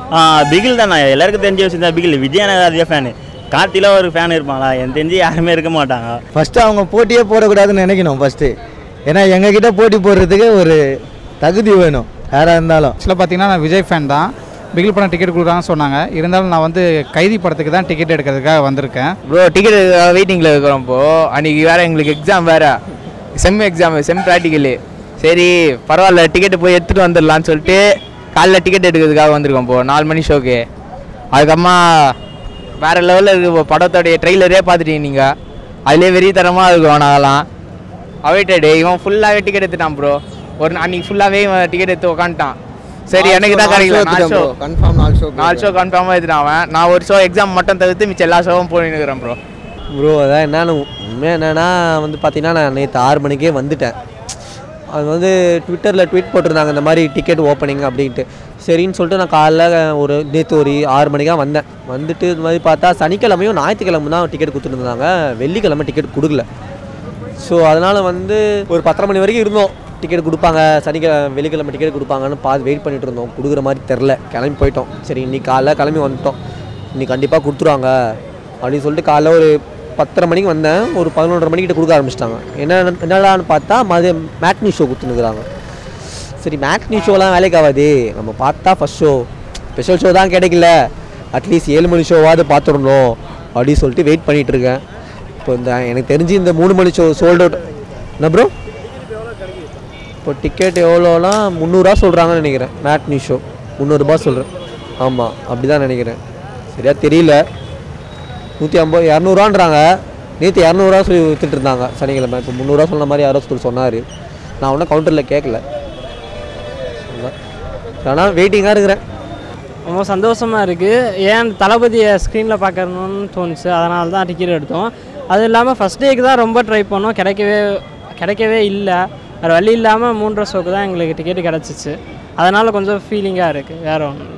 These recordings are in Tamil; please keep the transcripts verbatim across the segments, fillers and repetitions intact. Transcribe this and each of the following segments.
பிகில் தானே எல்லாருக்கும் தெரிஞ்ச விஷயம் தான். பிகில் விஜய் எனக்கு அதிக ஃபேனு. கார்த்தியில் ஒரு ஃபேன் இருப்பாங்களா? எனக்கு தெரிஞ்சு யாருமே இருக்க மாட்டாங்க. ஃபஸ்ட்டு அவங்க போட்டியே போடக்கூடாதுன்னு நினைக்கணும் ஃபஸ்ட்டு. ஏன்னா எங்ககிட்ட போட்டி போடுறதுக்கு ஒரு தகுதி வேணும் யாராக இருந்தாலும். ஆக்சுவலாக பார்த்தீங்கன்னா நான் விஜய் ஃபேன் தான். பிகில் படம் டிக்கெட் கொடுக்குறாங்கன்னு சொன்னாங்க. இருந்தாலும் நான் வந்து கைதி படத்துக்கு தான் டிக்கெட் எடுக்கிறதுக்காக வந்திருக்கேன். ப்ரோ டிக்கெட் வெயிட்டிங்கில் இருக்கிறோம். இப்போது அன்றைக்கி வேறு எங்களுக்கு எக்ஸாம் வேறு, செம் எக்ஸாமு, செம் ப்ராக்டிக்கலு. சரி பரவாயில்ல டிக்கெட்டு போய் எடுத்துகிட்டு வந்துடலான்னு சொல்லிட்டு காலைல டிக்கெட் எடுக்கிறதுக்காக வந்திருக்கோம். இப்போது நாலு மணி ஷோக்கு. அதுக்கப்புறமா வேறு லெவலில் இருக்குது படத்தோடைய ட்ரெய்லரே பார்த்துட்டீங்க நீங்கள். அதிலே வெறித்தனமாக இருக்கும். நாங்களாம் அவைட்டடு இவன் ஃபுல்லாகவே டிக்கெட் எடுத்துட்டான் ப்ரோ. ஒரு அன்றைக்கி ஃபுல்லாகவே இவன் டிக்கெட் எடுத்து உக்காந்துட்டான். சரி எனக்கு தான் கிடைக்கல. நாலு ஷோ கன்ஃபார்ம் நாலு ஷோ நாலு ஷோ கன்ஃபார்மாக எடுத்துட்டான் அவன். நான் ஒரு ஷோ எக்ஸாம் மட்டும் தவிர்த்து மிச்சம் எல்லா ஷோவும் போயின்னுக்கிறேன் ப்ரோ. ப்ரோ அதான் என்னன்னு உண்மையாக என்னென்னா வந்து பார்த்தீங்கன்னா நான் நேற்று ஆறு மணிக்கே வந்துட்டேன். அது வந்து ட்விட்டரில் ட்வீட் போட்டிருந்தாங்க இந்த மாதிரி டிக்கெட் ஓப்பனிங் அப்படின்ட்டு. சரின்னு சொல்லிட்டு நான் காலைல ஒரு நேற்று ஒரு ஆறு மணிக்காக வந்தேன். வந்துட்டு இது மாதிரி பார்த்தா சனிக்கிழமையும் ஞாயிற்றுக்கிழமை தான் டிக்கெட் கொடுத்துருந்தாங்க. வெள்ளிக்கிழமை டிக்கெட் கொடுக்கல. ஸோ அதனால் வந்து ஒரு பத்தரை மணி வரைக்கும் இருந்தோம். டிக்கெட் கொடுப்பாங்க சனிக்கிழமை வெள்ளிக்கிழமை டிக்கெட் கொடுப்பாங்கன்னு பார்த்து வெயிட் பண்ணிகிட்டு இருந்தோம். கொடுக்குற மாதிரி தெரில. கிளம்பி போயிட்டோம். சரி இன்றைக்கி காலைல கிளம்பி வந்துட்டோம். இன்றைக்கி கண்டிப்பாக கொடுத்துருவாங்க அப்படின்னு சொல்லிட்டு காலைல ஒரு பத்தரை மணிக்கு வந்தேன். ஒரு பதினொன்றரை மணிக்கிட்ட கொடுக்க ஆரம்பிச்சிட்டாங்க. என்ன என்னடான்னு பார்த்தா மதியம் மேட்னி ஷோ கொடுத்துனுக்குறாங்க. சரி மேட்னி ஷோலாம் வேலைக்கு ஆகாது, நம்ம பார்த்தா ஃபஸ்ட் ஷோ ஸ்பெஷல் ஷோ தான் கிடைக்கல, அட்லீஸ்ட் ஏழு மணி ஷோவாவது பார்த்துடணும் அப்படின்னு சொல்லிட்டு வெயிட் பண்ணிகிட்ருக்கேன். இப்போ இந்த எனக்கு தெரிஞ்சு இந்த மூணு மணி ஷோ சோல்ட் அவுட். என்ன ப்ரோ இப்போ டிக்கெட் எவ்வளோலாம் முந்நூறுரூவா சொல்கிறாங்கன்னு நினைக்கிறேன். மேட்னி ஷோ முந்நூறுரூபா சொல்கிறேன். ஆமாம் அப்படி தான் நினைக்கிறேன். சரியா தெரியல. நூற்றி ஐம்பது இரநூறுவான்றாங்க. நேற்று இரநூறுவா சொல்லி விற்றுட்டு இருந்தாங்க சனிக்கிழமை. இப்போ முந்நூறுரூவா சொன்ன மாதிரி யாரோ சொல்லி சொன்னார். நான் ஒன்றும் கவுண்டரில் கேட்கல. ஆனால் வெயிட்டிங்காக இருக்கிறேன். ரொம்ப சந்தோஷமாக இருக்குது. ஏன் தளபதியை ஸ்க்ரீனில் பார்க்கணுன்னு தோணுச்சு. அதனால தான் டிக்கெட் எடுத்தோம். அது இல்லாமல் ஃபஸ்ட் டேக்கு தான் ரொம்ப ட்ரை பண்ணோம். கிடைக்கவே கிடைக்கவே இல்லை. வேறு வழி இல்லாமல் மூன்றரை ஷோக்கு தான் எங்களுக்கு டிக்கெட்டு கிடச்சிச்சு. அதனால் கொஞ்சம் ஃபீலிங்காக இருக்குது. வேறு ஒன்று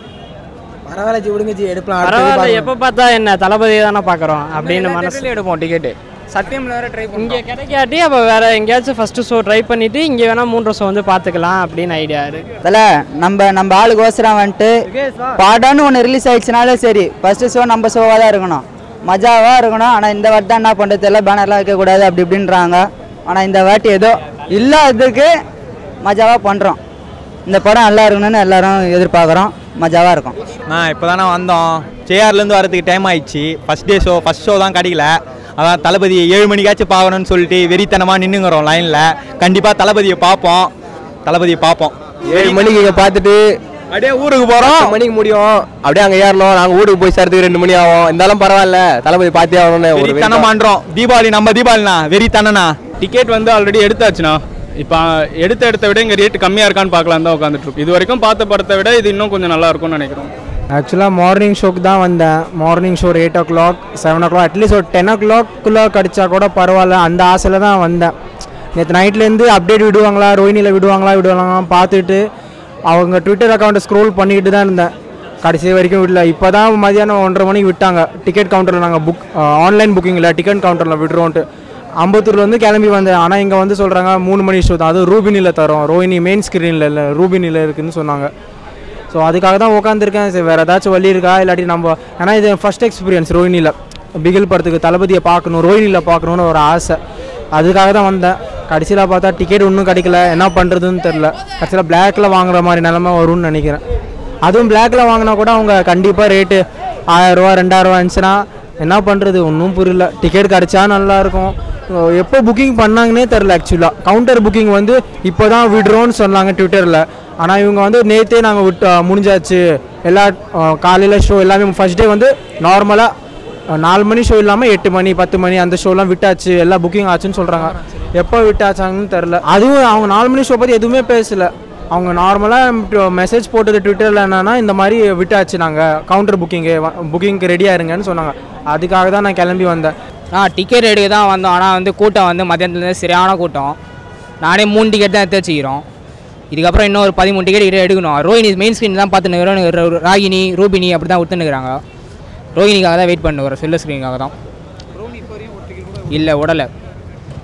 பரவாயில்ல ஜி விடுங்க ஜி எடுக்கலாம். பரவாயில்ல எப்போ பார்த்தா என்ன தளபதியை தானே பார்க்குறோம் அப்படின்னு மனசில் எடுப்போம் டிக்கெட்டு. சத்தியமில் வேறு ட்ரை பண்ணி இங்கே கிடைக்காட்டி அப்போ வேறு எங்கேயாச்சும் ஃபஸ்ட்டு ஷோ ட்ரை பண்ணிவிட்டு இங்கே வேணால் மூன்றரை ஷோ வந்து பார்த்துக்கலாம் அப்படின்னு ஐடியா இருக்குது. அதில் நம்ம நம்ம ஆளுக்கு ஓசரம் வந்துட்டு படம்னு ஒன்று ரிலீஸ் ஆகிடுச்சுனாலே சரி ஃபஸ்ட்டு ஷோ நம்ம ஷோவாக தான் இருக்கணும், மஜாவாக இருக்கணும். ஆனால் இந்த வாட்டி தான் என்ன பண்ணுறது தெரியல, பேனர்லாம் வைக்கக்கூடாது அப்படி இப்படின்றாங்க. ஆனால் இந்த வாட்டி ஏதோ இல்லாததுக்கு மஜாவாக பண்ணுறோம். இந்த படம் நல்லா இருக்கணும்னு எல்லோரும் எதிர்பார்க்குறோம். மஜாவாக இருக்கும். நான் இப்போ தானே வந்தோம். ஜேஆர்லேருந்து வரதுக்கு டைம் ஆயிடுச்சு. First day show first show தான் கிடைக்கல. அதான் தளபதி ஏழு மணிக்காச்சும் பார்க்கணும்னு சொல்லிட்டு வெறித்தனமாக நின்றுங்கிறோம் லைனில். கண்டிப்பாக தளபதியை பார்ப்போம். தளபதியை பார்ப்போம். ஏழு மணிக்கு இங்கே பார்த்துட்டு அப்படியே ஊருக்கு போகிறோம். மணிக்கு முடியும். அப்படியே அங்கே ஏறணும். நாங்கள் ஊருக்கு போய் சேர்த்துக்கு ரெண்டு மணி ஆகும். இருந்தாலும் பரவாயில்ல தளபதி பார்த்தே ஆகணும்னு ஒரு வெறித்தனம் பண்ணுறோம். தீபாவளி நம்ம தீபாவளிண்ணா வெறித்தனண்ணா. டிக்கெட் வந்து ஆல்ரெடி எடுத்தாச்சுண்ணா. இப்போ எடுத்த எடுத்த விட இங்கே ரேட்டு கம்மியாக இருக்கான்னு பார்க்கலாம் தான் உட்காந்துட்ருக்கோம். இது வரைக்கும் பார்த்த படத்தை விட இது இன்னும் கொஞ்சம் நல்லா இருக்கும்னு நினைக்கிறோம். ஆக்சுவலாக மார்னிங் ஷோக்கு தான் வந்தேன். Morning show eight o'clock seven o'clock at least ஒரு டென் ஓ கிளாக்குள்ளே கிடச்சா கூட பரவாயில்ல, அந்த ஆசையில் தான் வந்தேன். நேற்று நைட்லேருந்து அப்டேட் விடுவாங்களா, ரோஹினியில் விடுவாங்களா விடுவாங்களா பார்த்துட்டு அவங்க ட்விட்டர் அக்கௌண்ட்டை ஸ்க்ரோல் பண்ணிக்கிட்டு தான் இருந்தேன். கடைசி வரைக்கும் விடல. இப்போ தான் மதியானம் ஒன்றரை மணிக்கு விட்டாங்க. டிக்கெட் கவுண்டரில் நாங்கள் புக் ஆன்லைன் புக்கிங்கில் டிக்கெட் கவுண்டரில் விடுறோன்ட்டு அம்பத்தூரில் வந்து கிளம்பி வந்தேன். ஆனால் இங்கே வந்து சொல்கிறாங்க மூணு மணி ஷோ தான், அது ரூபினியில் தரோம், ரோஹினி மெயின் ஸ்க்ரீனில் இல்லை ரூபினியில் இருக்குதுன்னு சொன்னாங்க. ஸோ அதுக்காக தான் உட்காந்துருக்கேன். சரி வேறு ஏதாச்சும் வழி இருக்கா இல்லாட்டி நம்ம, ஏன்னா இது ஃபஸ்ட் எக்ஸ்பீரியன்ஸ் ரோஹினியில் பிகில் படத்துக்கு தளபதியை பார்க்கணும், ரோஹினியில் பார்க்கணுன்னு ஒரு ஆசை. அதுக்காக தான் வந்தேன். கடைசியில் பார்த்தா டிக்கெட் ஒன்றும் கிடைக்கல. என்ன பண்ணுறதுன்னு தெரில. கடைசியில் பிளாக்கில் வாங்குற மாதிரி நிலமை வரும்னு நினைக்கிறேன். அதுவும் பிளாக்கில் வாங்கினா கூட அவங்க கண்டிப்பாக ரேட்டு ஆயிரரூவா ரெண்டாயிரரூவா இருந்துச்சுன்னா என்ன பண்ணுறது ஒன்றும் புரியல. டிக்கெட் கிடச்சா நல்லாயிருக்கும். எப்போ புக்கிங் பண்ணாங்கன்னே தெரில. ஆக்சுவலாக கவுண்டர் புக்கிங் வந்து இப்போ தான் விடுறோன்னு சொன்னாங்க ட்விட்டரில். ஆனால் இவங்க வந்து நேற்றே நாங்கள் விட்டு முடிஞ்சாச்சு எல்லா காலையில் ஷோ எல்லாமே. ஃபஸ்ட் டே வந்து நார்மலாக நாலு மணி ஷோ இல்லாமல் எட்டு மணி பத்து மணி அந்த ஷோலாம் விட்டாச்சு, எல்லாம் புக்கிங் ஆச்சுன்னு சொல்கிறாங்க. எப்போ விட்டாச்சாங்கன்னு தெரில. அதுவும் அவங்க நாலு மணி ஷோ பற்றி எதுவுமே பேசலை. அவங்க நார்மலாக மெசேஜ் போட்டது ட்விட்டரில் என்னென்னா இந்த மாதிரி விட்டாச்சு, நாங்கள் கவுண்டர் புக்கிங்கு புக்கிங்க்கு ரெடியாக இருங்கன்னு சொன்னாங்க. அதுக்காக தான் நான் கிளம்பி வந்தேன். ஆ டிக்கெட் எடுக்க தான் வந்தோம். ஆனால் வந்து கூட்டம் வந்து மதியானத்துலேருந்து சரியான கூட்டம். நானே மூணு டிக்கெட் தான் எடுத்து வச்சுக்கிறோம். இதுக்கப்புறம் இன்னும் ஒரு பதிமூணு டிக்கெட் எடுக்கணும். ரோஹினி மெயின் ஸ்க்ரீன் தான் பார்த்துன்னு ராகினி ரூபினி அப்படி தான் விட்டுனுக்குறாங்க. ரோஹினிக்காக தான் வெயிட் பண்ணுறோம். செல்ல ஸ்க்ரீனுக்காக தான். இல்லை உடலை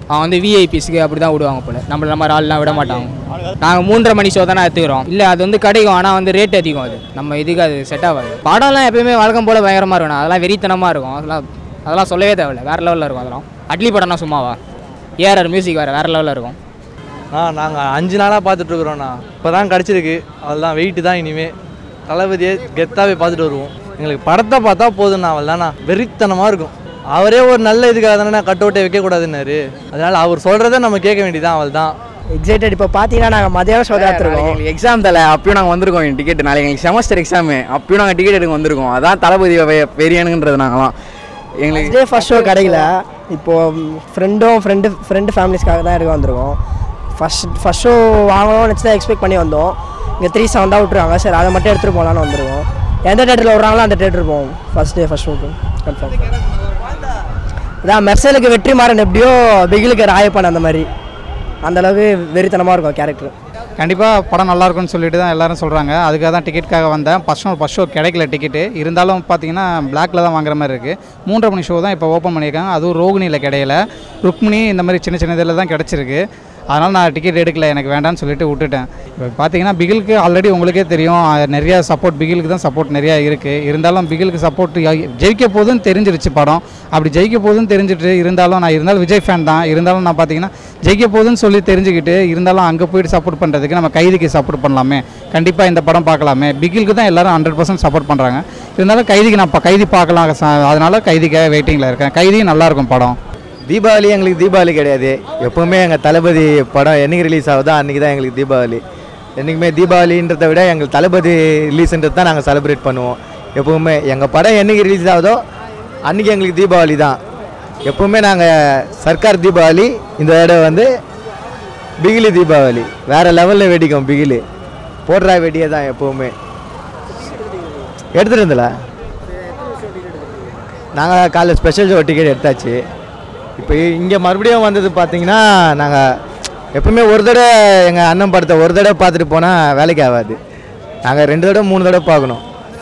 அவன் வந்து விஐபிஸ்க்கு அப்படி தான் விடுவாங்க போல், நம்மள நம்ம ஆள்லாம் விட மாட்டாங்க. நாங்கள் மூன்றரை மணி ஷோ தானே எடுத்துக்கிறோம். இல்லை அது வந்து கிடைக்கும், ஆனால் வந்து ரேட் அதிகம், அது நம்ம இதுக்கு அது செட் ஆகாது. படம்லாம் எப்பயுமே வழக்கம் போல் பயங்கரமாக இருக்கணும், அதெல்லாம் வெறித்தனமாக இருக்கும், அதெல்லாம் அதெல்லாம் சொல்லவே தேவையில்லை, வேறு லெவலில் இருக்கும். அதெல்லாம் அட்லி படம்னா சும்மாவா, ஏஆர் மியூசிக் வேறு வேறு லெவலில் இருக்கும். ஆ நாங்கள் அஞ்சு நாளாக பார்த்துட்ருக்குறோண்ணா, இப்போ தான் கிடச்சிருக்கு, அதுதான் வெயிட்டு தான். இனிமேல் தளபதியை கெத்தாவே பார்த்துட்டு வருவோம். எங்களுக்கு படத்தை பார்த்தா போதும்ண்ணா, அவள் தானா வெறித்தனமாக இருக்கும். அவரே ஒரு நல்ல இதுக்காக தானே கட் அவுட்டை வைக்கக்கூடாதுன்னாரு, அதனால் அவர் சொல்கிறத நம்ம கேட்க வேண்டியதான், அவள் தான் எக்ஸைட்டட். இப்போ பார்த்தீங்கன்னா நாங்கள் மதியானம் ஷோ எடுத்துருக்கோம். எக்ஸாம் தலை அப்பயும் நாங்கள் வந்திருக்கோம் டிக்கெட், நாளைக்கு எங்களுக்கு செமஸ்டர் எக்ஸாமு, அப்பயும் நாங்கள் டிக்கெட் எடுக்க வந்திருக்கோம். அதான் தளபதி பெரியனுன்றது. நாங்களாம் எங்களுக்கு இதே ஃபர்ஸ்ட் ஷோ கிடைக்கல, இப்போது ஃப்ரெண்டும் ஃப்ரெண்டு ஃப்ரெண்டு ஃபேமிலிஸ்க்காக தான் எடுக்க வந்திருக்கோம். ஃபஸ்ட் ஃபஸ்ட் ஷோ வாங்கணும்னு வச்சு தான் எக்ஸ்பெக்ட் பண்ணி வந்தோம். இங்கே த்ரீ செவன் தான் விட்டுருவாங்க, சரி அதை மட்டும் எடுத்துகிட்டு போகலான்னு வந்துருக்கோம். எந்த தேட்டரில் விட்றாங்களோ அந்த தேட்டர் போவோம் ஃபஸ்ட் டே ஃபஸ்ட் ஷோக்கு கன்ஃபார்ம். இதான் மெர்சலுக்கு வெற்றி மாறன் எப்படியோ பிகிலுக்கு ராயப்பன் அந்த மாதிரி, அந்தளவுக்கு வெறித்தனமாக இருக்கும் கேரக்டர். கண்டிப்பாக படம் நல்லாயிருக்குன்னு சொல்லிட்டு தான் எல்லோரும் சொல்கிறாங்க. அதுக்காக தான் டிக்கெட்டுக்காக வந்தேன். ஃபஸ்ட் ஷோ ஃபஸ்ட் ஷோ கிடைக்கல டிக்கெட்டு, இருந்தாலும் பார்த்தீங்கன்னா பிளாக்ல தான் வாங்குற மாதிரி இருக்குது. மூன்றரை மணி ஷோ தான் இப்போ ஓப்பன் பண்ணியிருக்காங்க, அதுவும் ரோகிணியில் கிடையல, ருக்மிணி இந்த மாதிரி சின்ன சின்ன இதில் தான் கிடச்சிருக்கு. அதனால் நான் டிக்கெட் எடுக்கல, எனக்கு வேண்டாம்னு சொல்லிட்டு விட்டுட்டேன். இப்போ பார்த்தீங்கன்னா பிகிலுக்கு ஆல்ரெடி உங்களுக்கே தெரியும், நிறையா சப்போர்ட் பிகிலுக்கு தான் சப்போர்ட் நிறையா இருக்குது. இருந்தாலும் பிகிலுக்கு சப்போர்ட் ஜெயிக்க போதுன்னு தெரிஞ்சிருச்சு படம், அப்படி ஜெயிக்க போதுன்னு தெரிஞ்சிட்டு இருந்தாலும் நான் இருந்தாலும் விஜய் ஃபேன் தான், இருந்தாலும் நான் பார்த்தீங்கன்னா ஜெயிக்க போதுன்னு சொல்லி தெரிஞ்சுக்கிட்டு இருந்தாலும் அங்கே போய்ட்டு சப்போர்ட் பண்ணுறதுக்கு நம்ம கைதிக்கு சப்போர்ட் பண்ணலாமே, கண்டிப்பாக இந்த படம் பார்க்கலாமே. பிகிலுக்கு தான் எல்லோரும் ஹண்ட்ரட் பர்சன்ட் சப்போர்ட் பண்ணுறாங்க, இருந்தாலும் கைதிக்கு நான் கைதி பார்க்கலாம், அதனால் கைதிக்காக வெயிட்டிங்கில் இருக்கேன். கைதியும் நல்லாயிருக்கும் படம். தீபாவளி எங்களுக்கு தீபாவளி கிடையாது, எப்போவுமே எங்கள் தளபதி படம் என்றைக்கு ரிலீஸ் ஆகுதோ அன்றைக்கி தான் எங்களுக்கு தீபாவளி. என்றைக்குமே தீபாவளின்றதை விட எங்கள் தளபதி ரிலீஸ்ன்றது தான் நாங்கள் செலிப்ரேட் பண்ணுவோம். எப்போவுமே எங்கள் படம் என்றைக்கு ரிலீஸ் ஆகுதோ அன்றைக்கி எங்களுக்கு தீபாவளி தான். எப்போவுமே நாங்கள் சர்க்கார் தீபாவளி, இந்த தடவை வந்து பிகிலி தீபாவளி, வேறு லெவலில் வெடிக்கும். பிகிலி போடுறா வெடியே தான் எப்போவுமே எடுத்துகிட்டு இருந்தல. நாங்கள் காலைல ஸ்பெஷல் ஷோ டிக்கெட் எடுத்தாச்சு. இப்போ இங்கே மறுபடியும் வந்தது பார்த்தீங்கன்னா, நாங்கள் எப்பவுமே ஒரு தடவை எங்கள் அண்ணன் படத்தை ஒரு தடவை பார்த்துட்டு போனால் வேலைக்கு ஆகாது, நாங்கள் ரெண்டு தடவை மூணு தடவை பார்க்கணும்.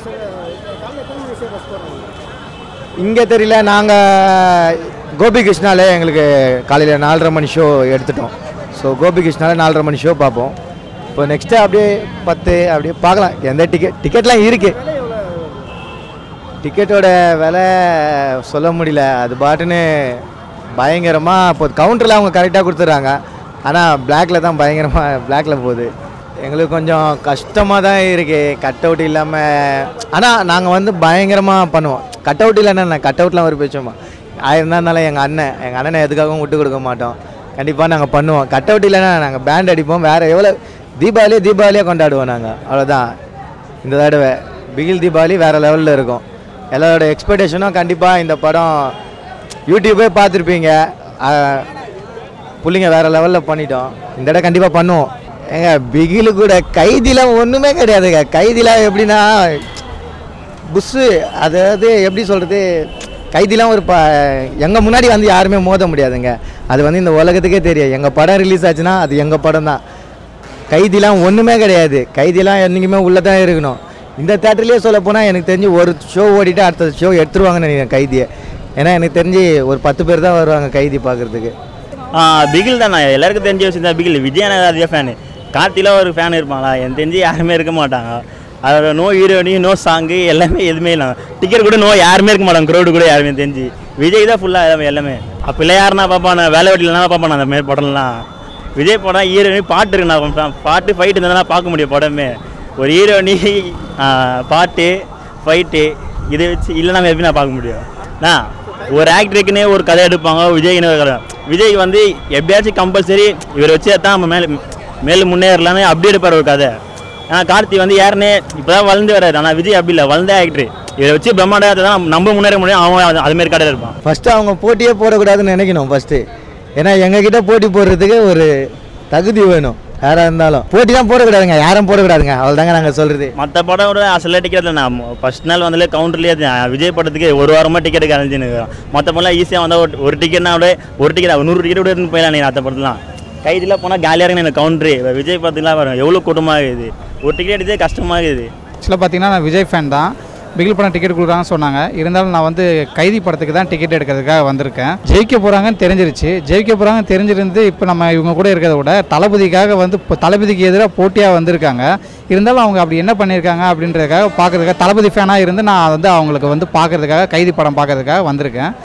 இங்கே தெரியல, நாங்கள் கோபி கிருஷ்ணாலே எங்களுக்கு காலையில் நாலரை மணி ஷோ எடுத்துட்டோம். ஸோ கோபி கிருஷ்ணாலே நாலரை மணி ஷோ பார்ப்போம். இப்போ நெக்ஸ்ட்டு அப்படியே பத்து அப்படியே பார்க்கலாம். எந்த டிக்கெட் டிக்கெட்லாம் இருக்குது, டிக்கெட்டோட விலை சொல்ல முடியல, அது பாட்டுன்னு பயங்கரமாக இப்போ கவுண்டரில் அவங்க கரெக்டாக கொடுத்துட்றாங்க, ஆனால் பிளாக்ல தான் பயங்கரமாக பிளாக்ல போகுது. எங்களுக்கு கொஞ்சம் கஷ்டமாக தான் இருக்குது கட் அவுட் இல்லாமல். ஆனால் நாங்கள் வந்து பயங்கரமாக பண்ணுவோம். கட் அவுட் இல்லைன்னா கட் அவுட்லாம் ஒரு பேசுவோமா ஆயிருந்தாலும் எங்கள் அண்ணன் எங்கள் அண்ணனை எதுக்காகவும் விட்டு கொடுக்க மாட்டோம், கண்டிப்பாக நாங்கள் பண்ணுவோம். கட் அவுட் இல்லைன்னா நாங்கள் பேண்ட் அடிப்போம், வேறு எவ்வளோ தீபாவளியே தீபாவளியாக கொண்டாடுவோம் நாங்கள், அவ்வளோதான். இந்த தடவை பிகில் தீபாவளி வேறு லெவலில் இருக்கும். எல்லாரோட எக்ஸ்பெக்டேஷனும் கண்டிப்பாக இந்த படம் யூடியூப்பே பார்த்துருப்பீங்க, பிள்ளைங்க வேறு லெவலில் பண்ணிட்டோம். இந்த தடவை கண்டிப்பாக பண்ணுவோம். ஏங்க பிகிலு கூட கைதிலாம் ஒன்றுமே கிடையாதுங்க. கைதிலாம் எப்படின்னா புஷ்ஷு, அதாவது எப்படி சொல்கிறது, கைதிலாம் ஒரு ப எங்கள் முன்னாடி வந்து யாருமே மோத முடியாதுங்க. அது வந்து இந்த உலகத்துக்கே தெரியும். எங்கள் படம் ரிலீஸ் ஆச்சுன்னா அது எங்கள் படம் தான். கைதிலாம் ஒன்றுமே கிடையாது. கைதிலாம் என்றைக்குமே உள்ளே தான் இருக்கணும். இந்த தேட்டர்லேயே சொல்ல போனால் எனக்கு தெரிஞ்சு ஒரு ஷோ ஓடிட்டு அடுத்த ஷோ எடுத்துருவாங்கன்னு நினைக்கிறேன் கைதியை. ஏன்னா எனக்கு தெரிஞ்சு ஒரு பத்து பேர் தான் வருவாங்க கைதி பார்க்குறதுக்கு. பிகில் தான், நான் எல்லாருக்கும் தெரிஞ்சு வச்சுருந்தா பிகில். விஜய் எனக்கு அதிக ஃபேனு. கார்த்தியில் ஒரு ஃபேன் இருப்பாங்களா, எனக்கு தெரிஞ்சு யாருமே இருக்க மாட்டாங்க. அதோட நோ ஹீரோனி, நோ சாங்கு, எல்லாமே எதுவுமே இல்லை. டிக்கெட் கூட நோ யாருமே இருக்க மாட்டாங்க, க்ரௌடு கூட யாருமே தெரிஞ்சு. விஜய் தான் ஃபுல்லாக எல்லாமே எல்லாமே. அப்போ இல்லை யாருன்னா பார்ப்பான வேலை வெட்டிலாம் பார்ப்பான அந்த மாரி படம்லாம். விஜய் படம் ஹீரோனி பாட்டு இருக்கு, நான் பாட்டு ஃபைட்டு இருந்தால் பார்க்க முடியும் படமே. ஒரு ஹீரோனி பாட்டு ஃபைட்டு இதை வச்சு இல்லைனா எப்படி நான் பார்க்க முடியும்? நான் ஒரு ஆக்டருக்குன்னே ஒரு கதை எடுப்பாங்க, விஜய்க்குன்னு ஒரு கதை. விஜய் வந்து எப்படியாச்சும் கம்பல்சரி இவரை வச்சு தான் நம்ம மேலே மேலே முன்னேறலான்னு அப்படி எடுப்பார் ஒரு கதை. ஆனால் கார்த்தி வந்து யாருன்னே இப்போ தான் வளர்ந்து வராது, ஆனால் விஜய் அப்படி இல்லை, வளர்ந்த ஆக்டரு. இவரை வச்சு பிரம்மாண்டத்தை தான் நம்ம முன்னேற முடியும். அவன் அதுமாரி கதை இருப்பான். ஃபஸ்ட்டு அவங்க போட்டியே போடக்கூடாதுன்னு நினைக்கணும் ஃபஸ்ட்டு. ஏன்னா எங்ககிட்ட போட்டி போடுறதுக்கு ஒரு தகுதி வேணும். யாராக இருந்தாலும் போட்டி தான் போடக்கூடாதுங்க, யாரும் போடக்கூடாதுங்க, அவள் தாங்க நாங்கள் சொல்கிறது. மற்ற படம் ஒரு அசலாக டிக்கெட் நான் ஃபஸ்ட் நாள் வந்தாலே கவுண்டர்லேயே விஜய் படத்துக்கு ஒரு வாரமாக டிக்கெட்டு கரைஞ்சின்னு. மற்ற படம்லாம் ஈஸியாக வந்தால் ஒரு டிக்கெட்னா அப்படியே ஒரு டிக்கெட் நூறு டிக்கெட் கூட இருந்து போயிடலாம். நீங்கள் மற்ற படத்துலாம் கைதிலாம் போனால் காலியாக இருக்குன்னு எனக்கு கவுண்ட்ரு. விஜய் படத்துக்குலாம் வரும் எவ்வளோ கூட்டமாக இருக்குது, ஒரு டிக்கெட் எடுத்தே கஷ்டமாக இருக்குது. ஆக்சுவலாக பார்த்தீங்கன்னா நான் விஜய் ஃபேன் தான். பிகில் படம் டிக்கெட் கொடுக்குறாங்கன்னு சொன்னாங்க. இருந்தாலும் நான் வந்து கைதி படத்துக்கு தான் டிக்கெட் எடுக்கிறதுக்காக வந்திருக்கேன். ஜெயிக்க போகிறாங்கன்னு தெரிஞ்சிருச்சு. ஜெயிக்க போகிறாங்கன்னு தெரிஞ்சிருந்து இப்போ நம்ம இவங்க கூட இருக்கிறத விட தளபதிக்காக வந்து இப்போ தளபதிக்கு எதிராக போட்டியாக வந்திருக்காங்க. இருந்தாலும் அவங்க அப்படி என்ன பண்ணியிருக்காங்க அப்படின்றதுக்காக பார்க்குறதுக்காக தளபதி ஃபேனாக இருந்து நான் வந்து அவங்களுக்கு வந்து பார்க்குறதுக்காக கைதி படம் பார்க்குறதுக்காக வந்திருக்கேன்.